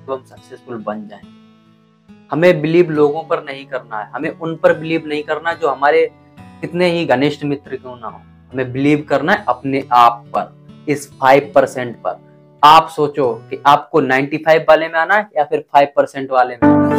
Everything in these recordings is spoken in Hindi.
तो हम सक्सेसफुल बन जाएं। हमें बिलीव लोगों पर नहीं करना है, हमें उन पर बिलीव नहीं करना जो हमारे कितने ही घनिष्ठ मित्र क्यों ना हो। हमें बिलीव करना है अपने आप पर, इस 5% पर। आप सोचो कि आपको 95 वाले में आना है या फिर 5% वाले में आना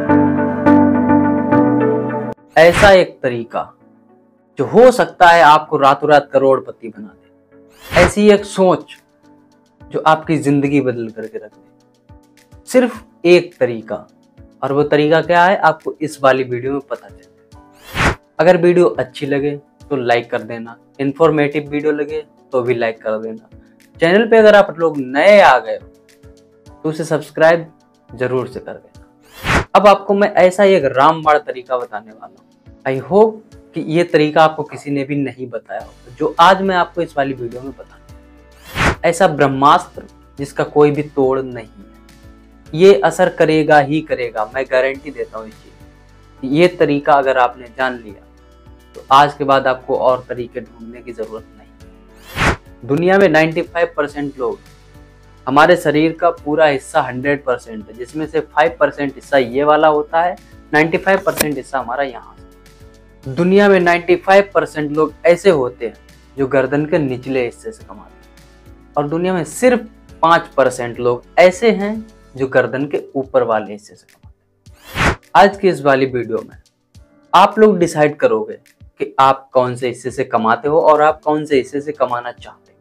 है। ऐसा एक तरीका जो हो सकता है आपको रातों रात करोड़पति बना दे, ऐसी एक सोच जो आपकी जिंदगी बदल करके रख दे। सिर्फ एक तरीका, और वो तरीका क्या है आपको इस वाली वीडियो में पता चले। अगर वीडियो अच्छी लगे तो लाइक कर देना, इंफॉर्मेटिव वीडियो लगे तो भी लाइक कर देना। चैनल पे अगर आप लोग नए आ गए हो तो उसे सब्सक्राइब जरूर से कर देना। अब आपको मैं ऐसा एक रामबाण तरीका बताने वाला हूँ। आई होप कि ये तरीका आपको किसी ने भी नहीं बताया हो जो आज मैं आपको इस वाली वीडियो में बताऊँ। ऐसा ब्रह्मास्त्र जिसका कोई भी तोड़ नहीं है, ये असर करेगा ही करेगा, मैं गारंटी देता हूँ इस चीज। ये तरीका अगर आपने जान लिया तो आज के बाद आपको और तरीके ढूंढने की जरूरत नहीं। दुनिया में 95% लोग, हमारे शरीर का पूरा हिस्सा 100% है, जिसमें से 5% हिस्सा ये वाला होता है, 95% हिस्सा हमारा यहाँ। दुनिया में 95% लोग ऐसे होते हैं जो गर्दन के निचले हिस्से से कमाते हैं, और दुनिया में सिर्फ 5% लोग ऐसे हैं जो गर्दन के ऊपर वाले हिस्से से कमाते हैं। आज की इस वाली वीडियो में आप लोग डिसाइड करोगे कि आप कौन से हिस्से से कमाते हो और आप कौन से हिस्से से कमाना चाहते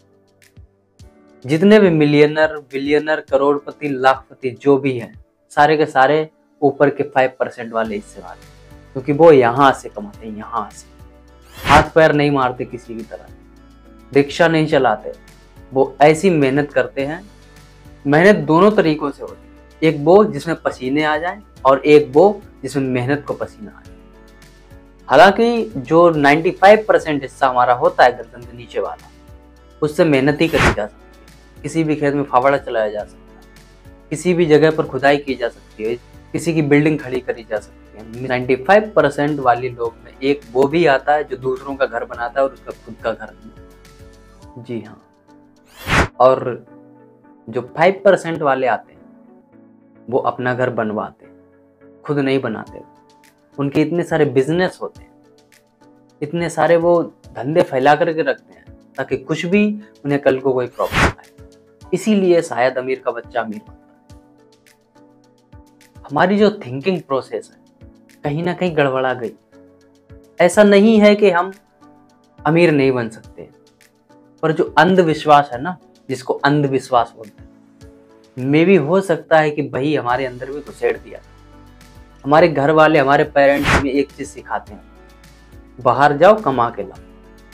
हो। जितने भी मिलियनर, बिलियनर, करोड़पति, लाखपति जो भी हैं, सारे के सारे ऊपर के 5% वाले हिस्से वाले, क्योंकि वो यहाँ से कमाते हैं, यहाँ से। हाथ पैर नहीं मारते किसी की तरह, रिक्शा नहीं चलाते, वो ऐसी मेहनत करते हैं। मेहनत दोनों तरीकों से होती है, एक वो जिसमें पसीने आ जाएं और एक वो जिसमें मेहनत को पसीना आ जाए। हालांकि जो 95% हिस्सा हमारा होता है गर्दन के नीचे वाला, उससे मेहनत ही करी जा सकती है। किसी भी खेत में फावड़ा चलाया जा सकता है, किसी भी जगह पर खुदाई की जा सकती है, किसी की बिल्डिंग खड़ी करी जा सकती है। 95% वाले लोग में एक वो भी आता है जो दूसरों का घर बनाता है और उसका खुद का घर नहीं है। जी हाँ, और जो 5% वाले आते हैं वो अपना घर बनवाते हैं, खुद नहीं बनाते। उनके इतने सारे बिजनेस होते हैं, इतने सारे वो धंधे फैला करके रखते हैं ताकि कुछ भी उन्हें कल को कोई प्रॉब्लम आए। इसीलिए शायद अमीर का बच्चा अमीर बनता है। हमारी जो थिंकिंग प्रोसेस है कहीं ना कहीं गड़बड़ा गई। ऐसा नहीं है कि हम अमीर नहीं बन सकते, पर जो अंधविश्वास है ना, जिसको अंधविश्वास बोलते हैं, मे भी हो सकता है कि भाई हमारे अंदर भी घुसेड़ दिया। हमारे घर वाले, हमारे पेरेंट्स हमें एक चीज सिखाते हैं, बाहर जाओ कमा के लाओ।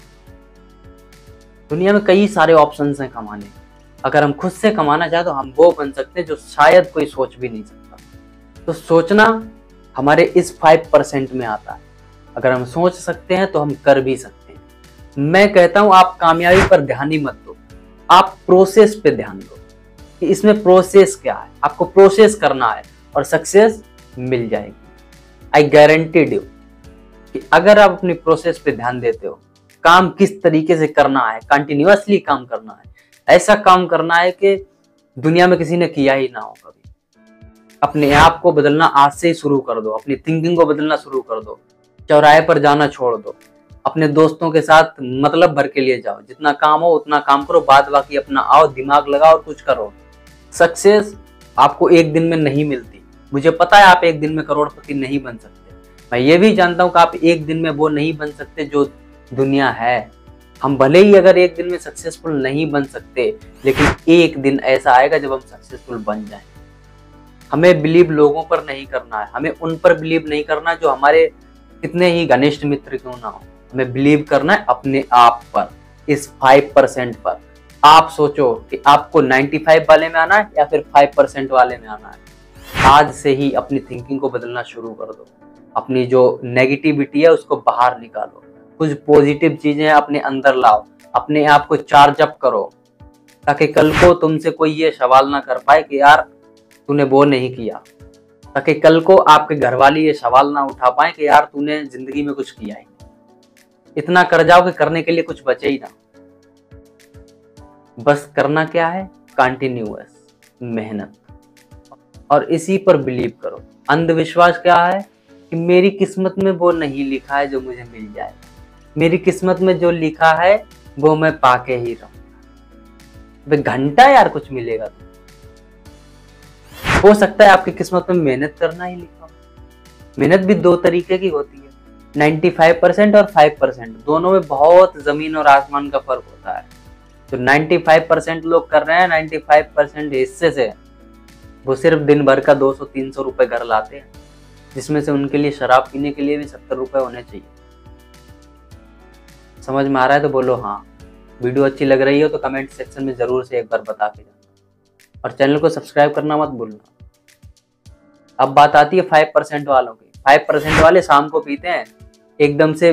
दुनिया में कई सारे ऑप्शंस हैं कमाने। अगर हम खुद से कमाना चाहे तो हम वो बन सकते हैं जो शायद कोई सोच भी नहीं सकता। तो सोचना हमारे इस 5% में आता है। अगर हम सोच सकते हैं तो हम कर भी सकते हैं। मैं कहता हूं आप कामयाबी पर ध्यान ही मत दो, आप प्रोसेस पे ध्यान दो कि इसमें प्रोसेस क्या है। आपको प्रोसेस करना है और सक्सेस मिल जाएगी। आई गारंटीड यू कि अगर आप अपनी प्रोसेस पे ध्यान देते हो, काम किस तरीके से करना है, कंटिन्यूअसली काम करना है, ऐसा काम करना है कि दुनिया में किसी ने किया ही ना हो कभी। अपने आप को बदलना आज से ही शुरू कर दो, अपनी थिंकिंग को बदलना शुरू कर दो। चौराहे पर जाना छोड़ दो, अपने दोस्तों के साथ मतलब भर के लिए जाओ, जितना काम हो उतना काम करो, बाद बाकी अपना आओ, दिमाग लगाओ और कुछ करो। सक्सेस आपको एक दिन में नहीं मिलती। मुझे पता है आप एक दिन में करोड़पति नहीं बन सकते। मैं ये भी जानता हूँ कि आप एक दिन में वो नहीं बन सकते जो दुनिया है। हम भले ही अगर एक दिन में सक्सेसफुल नहीं बन सकते, लेकिन एक दिन ऐसा आएगा जब हम सक्सेसफुल बन जाएं। हमें बिलीव लोगों पर नहीं करना है, हमें उन पर बिलीव नहीं करना जो हमारे कितने ही घनिष्ठ मित्र क्यों ना हो। हमें बिलीव करना है अपने आप पर, इस 5% पर। आप सोचो कि आपको 95 वाले में आना है या फिर 5% वाले में आना है। आज से ही अपनी थिंकिंग को बदलना शुरू कर दो। अपनी जो नेगेटिविटी है उसको बाहर निकालो, कुछ पॉजिटिव चीजें अपने अंदर लाओ, अपने आप को चार्ज अप करो, ताकि कल को तुमसे कोई ये सवाल ना कर पाए कि यार तूने वो नहीं किया। ताकि कल को आपके घर वाले ये सवाल ना उठा पाए कि यार तूने जिंदगी में कुछ किया ही नहीं। इतना कर जाओ कि करने के लिए कुछ बचे ही ना। बस करना क्या है, कंटिन्यूअस मेहनत। और इसी पर बिलीव करो। अंधविश्वास क्या है कि मेरी किस्मत में वो नहीं लिखा है जो मुझे मिल जाए, मेरी किस्मत में जो लिखा है वो मैं पाके ही रहूंगा। घंटा यार कुछ मिलेगा तो हो सकता है आपकी किस्मत में मेहनत करना ही लिखा हो। मेहनत भी दो तरीके की होती है, 95% और 5%, दोनों में बहुत जमीन और आसमान का फर्क होता है। तो 95% लोग कर रहे हैं 95% हिस्से से वो सिर्फ दिन भर का 200-300 रुपए घर लाते हैं, जिसमें से उनके लिए शराब पीने के लिए भी 70 रुपए होने चाहिए। समझ में आ रहा है तो बोलो हाँ। वीडियो अच्छी लग रही हो तो कमेंट सेक्शन में जरूर से एक बार बता के जाना, और चैनल को सब्सक्राइब करना मत भूलना। अब बात आती है 5% वालों की। 5% वाले शाम को पीते हैं एकदम से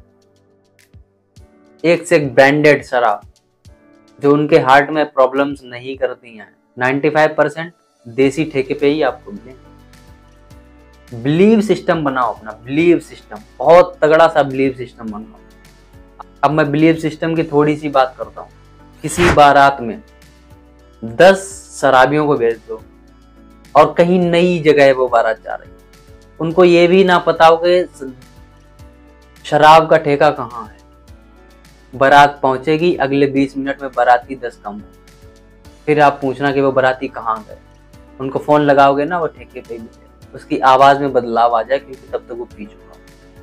एक से एक ब्रांडेड शराब जो उनके हार्ट में प्रॉब्लम्स नहीं करती हैं। 95% देसी ठेके पे ही आपको मिलेंगे। बिलीव सिस्टम बनाओ अपना, बिलीव सिस्टम, बहुत तगड़ा सा बिलीव सिस्टम बनाओ। अब मैं बिलीव सिस्टम की थोड़ी सी बात करता हूँ। किसी बारात में 10 शराबियों को भेज दो और कहीं नई जगह वो बारात जा रही है, उनको ये भी ना पता हो कि शराब का ठेका कहाँ है। बारात पहुंचेगी, अगले 20 मिनट में बाराती 10 कम हो, फिर आप पूछना कि वो बाराती कहाँ गए। उनको फोन लगाओगे ना, वो ठेके पे मिले, उसकी आवाज में बदलाव आ जाए क्योंकि तब तक वो पी चुका।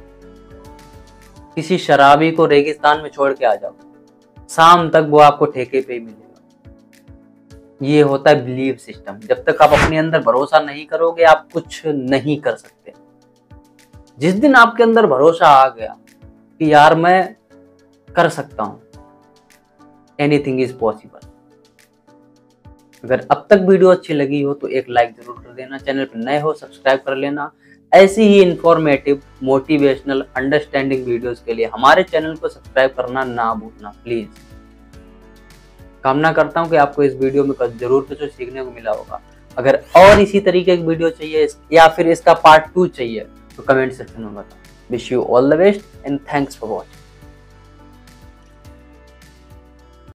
किसी शराबी को रेगिस्तान में छोड़ के आ जाओ, शाम तक वो आपको ठेके पे ही मिलेगा। ये होता है बिलीव सिस्टम। जब तक आप अपने अंदर भरोसा नहीं करोगे आप कुछ नहीं कर सकते। जिस दिन आपके अंदर भरोसा आ गया कि यार मैं कर सकता हूं, एनीथिंग इज पॉसिबल। अगर अब तक वीडियो अच्छी लगी हो तो एक लाइक जरूर कर देना, चैनल पर नए हो सब्सक्राइब कर लेना। ऐसी ही इंफॉर्मेटिव, मोटिवेशनल, अंडरस्टैंडिंग वीडियोस के लिए हमारे चैनल को सब्सक्राइब करना ना भूलना प्लीज। कामना करता हूं कि आपको इस वीडियो में जरूर कुछ सीखने को मिला होगा। अगर और इसी तरीके की वीडियो चाहिए या फिर इसका पार्ट 2 चाहिए तो कमेंट सेक्शन में बताओ। Wish you all the best and thanks for watching.